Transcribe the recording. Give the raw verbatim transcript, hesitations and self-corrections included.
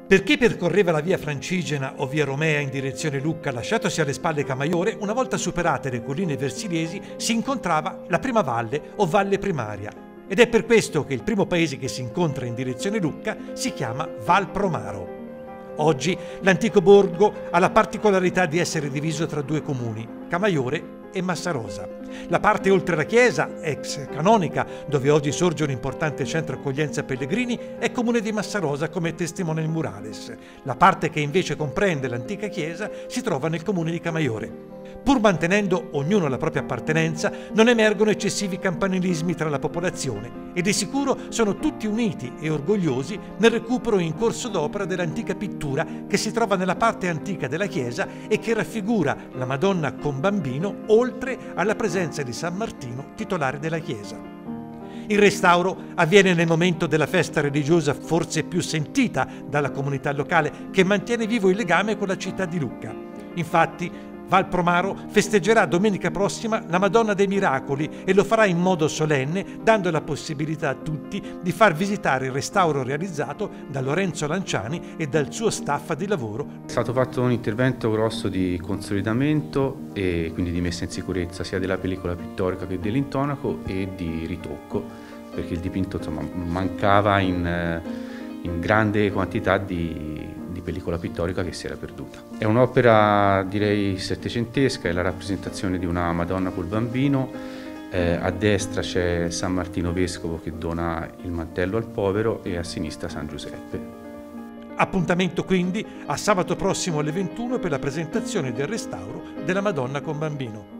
Per chi percorreva la via Francigena o via Romea in direzione Lucca, lasciatosi alle spalle Camaiore, una volta superate le colline versiliesi si incontrava la prima valle o valle primaria. Ed è per questo che il primo paese che si incontra in direzione Lucca si chiama Val Promaro. Oggi l'antico borgo ha la particolarità di essere diviso tra due comuni, Camaiore e Massarosa. La parte oltre la chiesa, ex canonica, dove oggi sorge un importante centro accoglienza pellegrini, è comune di Massarosa come testimonia il murales. La parte che invece comprende l'antica chiesa si trova nel comune di Camaiore. Pur mantenendo ognuno la propria appartenenza, non emergono eccessivi campanilismi tra la popolazione e di sicuro sono tutti uniti e orgogliosi nel recupero in corso d'opera dell'antica pittura che si trova nella parte antica della chiesa e che raffigura la Madonna con Bambino oltre alla presenza di San Martino, titolare della chiesa. Il restauro avviene nel momento della festa religiosa forse più sentita dalla comunità locale, che mantiene vivo il legame con la città di Lucca. Infatti, Val Promaro festeggerà domenica prossima la Madonna dei Miracoli e lo farà in modo solenne, dando la possibilità a tutti di far visitare il restauro realizzato da Lorenzo Lanciani e dal suo staff di lavoro. È stato fatto un intervento grosso di consolidamento e quindi di messa in sicurezza sia della pellicola pittorica che dell'intonaco e di ritocco, perché il dipinto insomma, mancava in, in grande quantità di di pellicola pittorica che si era perduta. È un'opera direi settecentesca, è la rappresentazione di una Madonna col Bambino, eh, a destra c'è San Martino Vescovo che dona il mantello al povero e a sinistra San Giuseppe. Appuntamento quindi a sabato prossimo alle ventuno per la presentazione del restauro della Madonna con Bambino.